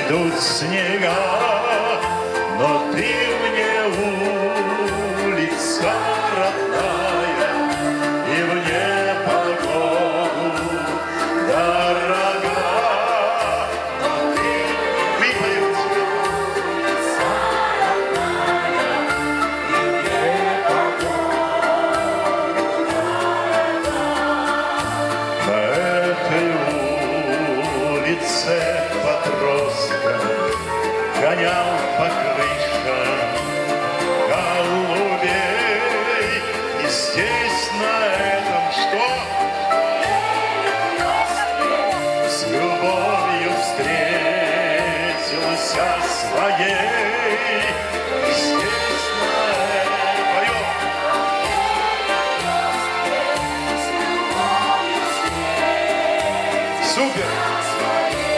идут снега, но ты мне улица родная, и мне погоду дорога. Но ты мне улица родная, и мне погоду дорога. На этой улице подростка гонял по крышам голубей. И здесь на этом что? С любовью встретился своей. И здесь на этом поем. Супер!